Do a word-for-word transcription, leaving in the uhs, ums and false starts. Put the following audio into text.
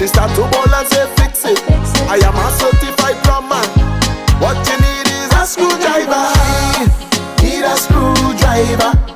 She start to ball and say fix it. I am a certified plumber. What you need is a screwdriver. Need a screwdriver.